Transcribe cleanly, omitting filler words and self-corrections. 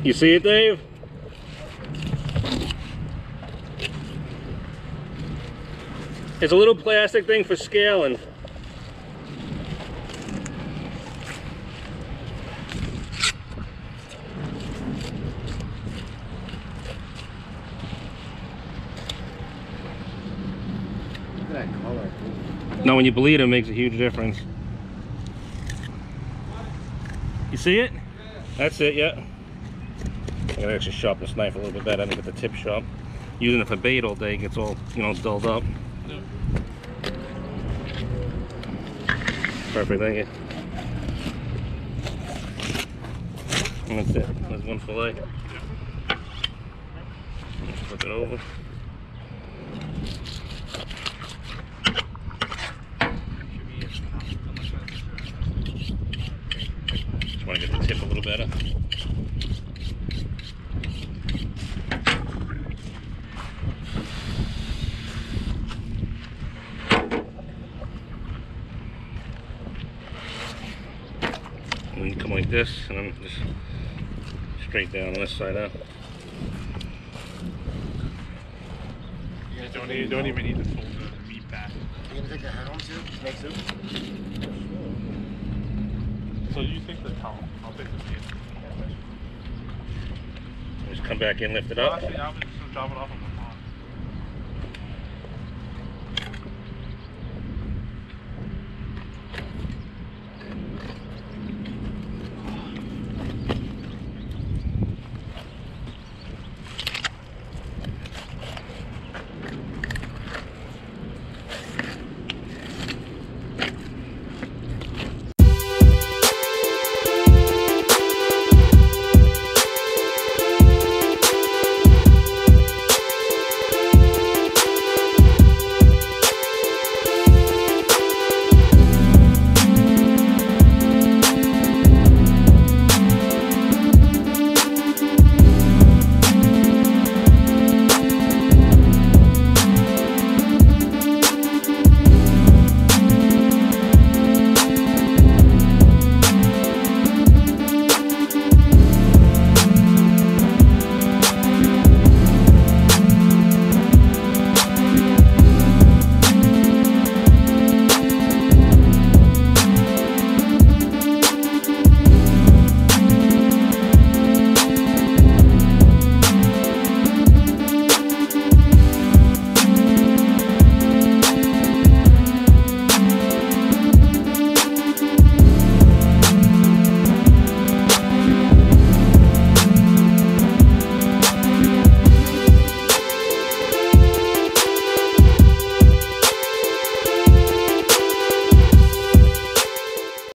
You see it, Dave? It's a little plastic thing for scaling. Look at that color. No, when you bleed, it makes a huge difference. You see it? That's it, yeah. I gotta actually sharpen this knife a little bit better to get the tip sharp. Using it for bait all day, it gets all, you know, dulled up. Yep. Perfect, thank you. And that's it. There's one fillet. Flip it over. Just want to get the tip a little better. And you come like this, and then just straight down on this side out. You don't even need to fold the meat back. You gonna take the head home too? Make soup? So you take the towel, I'll take the meat. Just come back in, lift it up. Actually, I'm just gonna drop it off.